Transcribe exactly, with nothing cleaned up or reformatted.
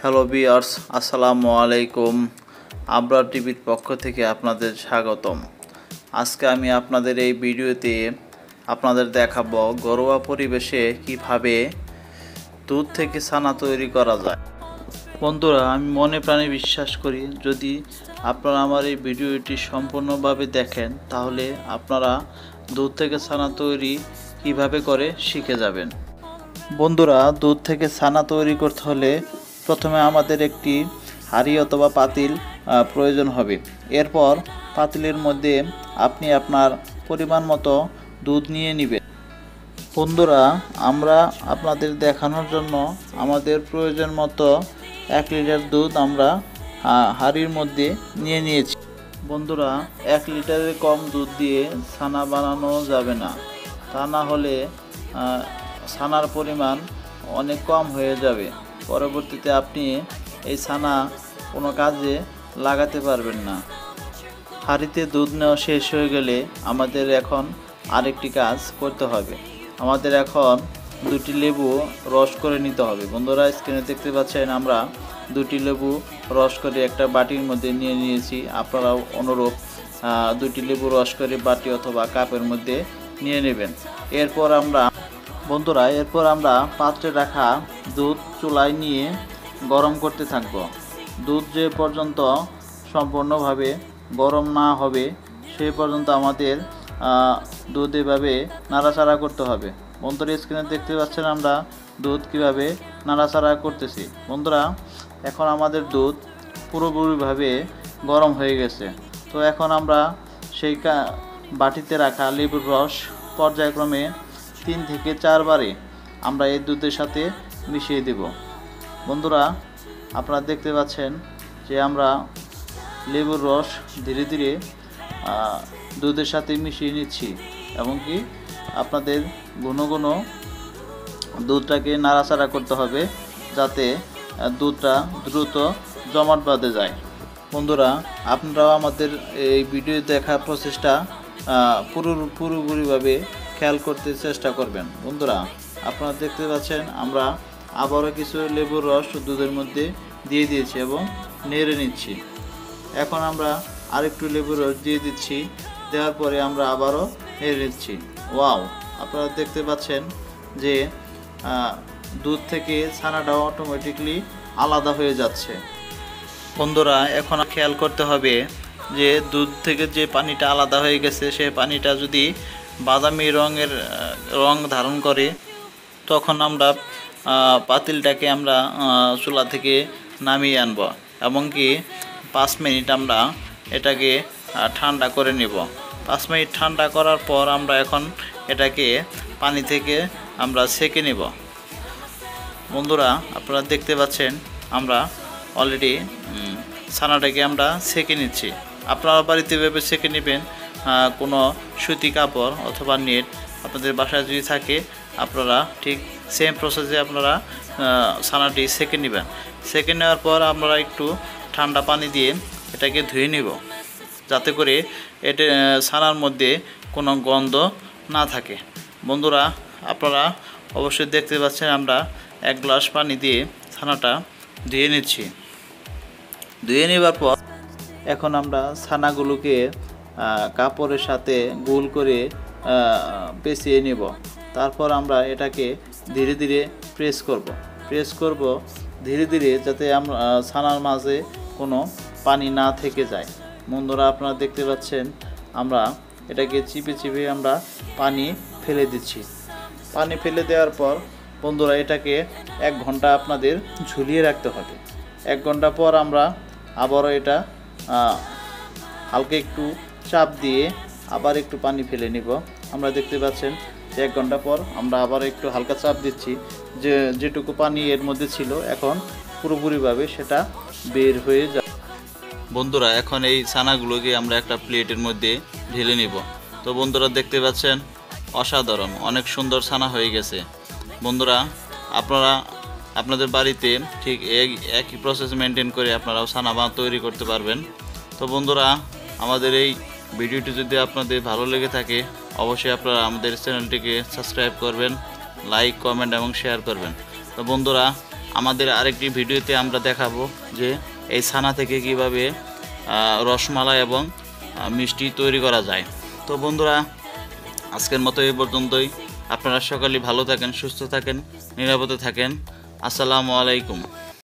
Hello viewers, আসসালামু আলাইকুম। আবরার টিভির পক্ষ থেকে আপনাদের স্বাগতম। আজকে আমি আপনাদের এই ভিডিওতে আপনাদের দেখাবো ঘরোয়া পরিবেশে কিভাবে দুধ থেকে ছানা তৈরি করা যায়। বন্ধুরা, আমি মনে প্রাণে বিশ্বাস করি যদি আপনারা আমার এই ভিডিওটি সম্পূর্ণভাবে দেখেন তাহলে আপনারা দুধ থেকে ছানা তৈরি কিভাবে করে শিখে যাবেন। বন্ধুরা, দুধ থেকে ছানা তৈরি করতে হলে প্রথমে আমাদের একটি হাঁড়ি অথবা পাতিল প্রয়োজন হবে। এরপর পাতিলের মধ্যে আপনি আপনার পরিমাণ মতো দুধ নিয়ে নেবেন। বন্ধুরা, আমরা আপনাদের দেখানোর জন্য আমাদের প্রয়োজন মতো এক লিটার দুধ আমরা হাঁড়ির মধ্যে নিয়ে নিয়েছি। বন্ধুরা, এক লিটারের কম দুধ দিয়ে ছানা বানানো যাবে না, তা না হলে ছানার পরিমাণ অনেক কম হয়ে যাবে। পরবর্তীতে আপনি এই ছানা কোনো কাজে লাগাতে পারবেন না। হাঁড়িতে দুধ নেওয়া শেষ হয়ে গেলে আমাদের এখন আরেকটি কাজ করতে হবে। আমাদের এখন দুটি লেবু রস করে নিতে হবে। বন্ধুরা, স্ক্রিনে দেখতে পাচ্ছেন আমরা দুটি লেবু রস করে একটা বাটির মধ্যে নিয়ে নিয়েছি। আপনারাও অনুরূপ দুটি লেবু রস করে বাটি অথবা কাপের মধ্যে নিয়ে নেবেন। এরপর আমরা বন্ধুরা এরপর আমরা পাত্রে রাখা দুধ চুলায় নিয়ে গরম করতে থাকব। দুধ যে পর্যন্ত সম্পূর্ণভাবে গরম না হবে সেই পর্যন্ত আমাদের দুধ এভাবে নাড়াচাড়া করতে হবে। বন্ধুরা, স্ক্রিনে দেখতে পাচ্ছেন আমরা দুধ কিভাবে নাড়াচাড়া করতেছি। বন্ধুরা, এখন আমাদের দুধ পুরোপুরিভাবে গরম হয়ে গেছে। তো এখন আমরা সেই বাটিতে রাখা লেবুর রস পর্যায়ক্রমে তিন থেকে চারবারে আমরা এই দুধের সাথে মিশিয়ে দেব। বন্ধুরা, আপনারা দেখতে পাচ্ছেন যে আমরা লেবুর রস ধীরে ধীরে দুধের সাথে মিশিয়ে নিচ্ছি এবং কি আপনাদের ঘন ঘন দুধটাকে নাড়াচাড়া করতে হবে যাতে দুধটা দ্রুত জমাট বাঁধে যায়। বন্ধুরা, আপনারাও আমাদের এই ভিডিও দেখার প্রচেষ্টা পুরো পুরোপুরিভাবে খেয়াল করতে চেষ্টা করবেন। বন্ধুরা, আপনারা দেখতে পাচ্ছেন আমরা আবারও কিছু লেবুর রস দুধের মধ্যে দিয়ে দিয়েছি এবং নেড়ে নিচ্ছি। এখন আমরা আরেকটু লেবুর রস দিয়ে দিচ্ছি। দেওয়ার পরে আমরা আবারও নেড়ে নিচ্ছি। ওয়াও, আপনারা দেখতে পাচ্ছেন যে দুধ থেকে ছানাটা অটোমেটিকলি আলাদা হয়ে যাচ্ছে। বন্ধুরা, এখন খেয়াল করতে হবে যে দুধ থেকে যে পানিটা আলাদা হয়ে গেছে সেই পানিটা যদি বাদামি রঙের রং ধারণ করে তখন আমরা পাতিলটাকে আমরা চুলা থেকে নামিয়ে আনব এবং কি পাঁচ মিনিট আমরা এটাকে ঠান্ডা করে নেব। পাঁচ মিনিট ঠান্ডা করার পর আমরা এখন এটাকে পানি থেকে আমরা সেঁকে নেব। বন্ধুরা, আপনারা দেখতে পাচ্ছেন আমরা অলরেডি ছানাটাকে আমরা সেঁকে নিচ্ছি। আপনারা বাড়িতে ভেবে সেঁকে নেবেন। কোনো সুতি কাপড় অথবা নেট আপনাদের বাসায় যদি থাকে আপনারা ঠিক সেম প্রসেসে আপনারা ছানাটি সেঁকে নেবেন। সেঁকে নেওয়ার পর আমরা একটু ঠান্ডা পানি দিয়ে এটাকে ধুয়ে নেব যাতে করে এটা ছানার মধ্যে কোনো গন্ধ না থাকে। বন্ধুরা, আপনারা অবশ্যই দেখতে পাচ্ছেন আমরা এক গ্লাস পানি দিয়ে ছানাটা ধুয়ে নিচ্ছি। ধুয়ে নেবার পর এখন আমরা ছানাগুলোকে কাপড়ের সাথে গোল করে পেঁচিয়ে নেব। তারপর আমরা এটাকে ধীরে ধীরে প্রেস করব প্রেস করব ধীরে ধীরে যাতে আমরা ছানার মাঝে কোনো পানি না থেকে যায়। বন্ধুরা, আপনারা দেখতে পাচ্ছেন আমরা এটাকে চিপে চিপে আমরা পানি ফেলে দিচ্ছি। পানি ফেলে দেওয়ার পর বন্ধুরা এটাকে এক ঘন্টা আপনাদের ঝুলিয়ে রাখতে হবে। এক ঘন্টা পর আমরা আবারও এটা হালকা একটু চাপ দিয়ে আবার একটু পানি ফেলে নিব। আমরা দেখতে পাচ্ছেন যে এক ঘন্টা পর আমরা আবার একটু হালকা চাপ দিচ্ছি, যে যেটুকু পানি এর মধ্যে ছিল এখন পুরোপুরিভাবে সেটা বের হয়ে যায়। বন্ধুরা, এখন এই ছানাগুলোকে আমরা একটা প্লেটের মধ্যে ঢেলে নিব। তো বন্ধুরা দেখতে পাচ্ছেন অসাধারণ অনেক সুন্দর ছানা হয়ে গেছে। বন্ধুরা, আপনারা আপনাদের বাড়িতে ঠিক একই প্রসেস মেনটেন করে আপনারাও ছানা বানা তৈরি করতে পারবেন। তো বন্ধুরা, আমাদের এই ভিডিওটি যদি আপনাদের ভালো লেগে থাকে অবশ্যই আপনারা আমাদের চ্যানেলটিকে সাবস্ক্রাইব করবেন, লাইক কমেন্ট এবং শেয়ার করবেন। তো বন্ধুরা, আমাদের আরেকটি ভিডিওতে আমরা দেখাবো যে এই ছানা থেকে কিভাবে রসমালাই এবং মিষ্টি তৈরি করা যায়। তো বন্ধুরা, আজকের মতো এই পর্যন্তই। আপনারা সকলেই ভালো থাকেন, সুস্থ থাকেন, নিরাপদে থাকেন। আসসালামু আলাইকুম।